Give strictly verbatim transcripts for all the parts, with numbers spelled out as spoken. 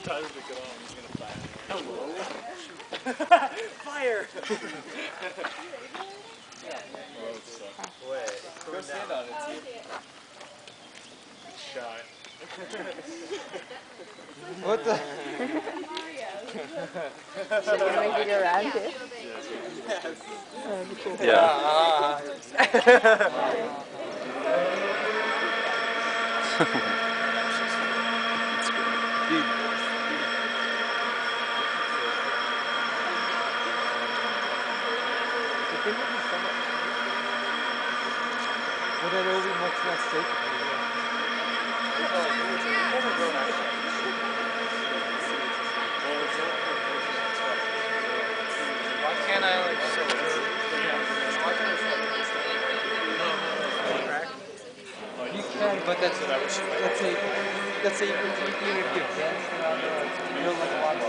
decided to go on. He's gonna fire. Hello. Fire! Wait. Go stand on it. See. Good shot. What the? So you're gonna make it around it? Yes. That would be cool. Yeah. Dude. Would that all be much less safe? Why can't I like so You can, but that's let's say let's say even if you advance around the you know like a lot of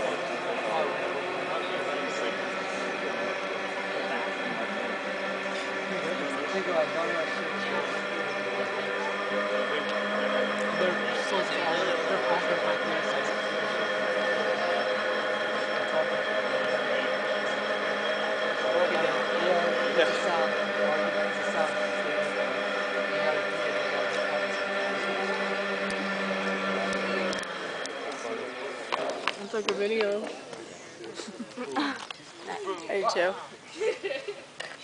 think about none of that shit. They're so small, they're compact like this. Yeah, it's a sound. It's a sound. It's like a video. Hey, Joe.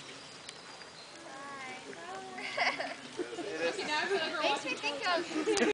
Makes me think of